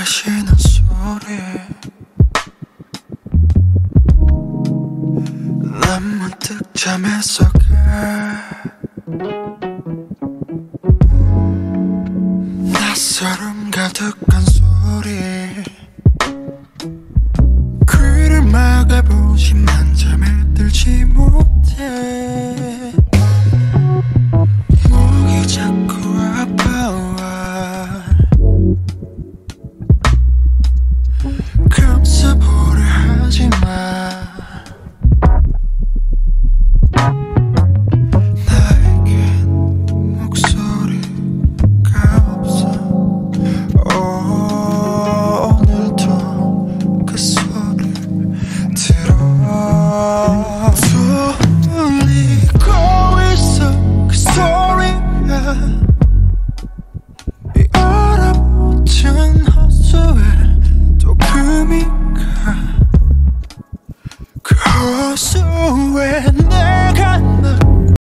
가시는 소리 난 문득 잠에서 낯설음 가득한 소리 귀를 막아보지만 잠에 들지 못해 목이 자꾸 아파와 감싸보려 하지마 나에겐 목소리가 없어 오늘도 그 소리를 들어 들리고 있어 그 소리가 이 얼어붙은 호수에 또 금이 가 그 호수에 내가 널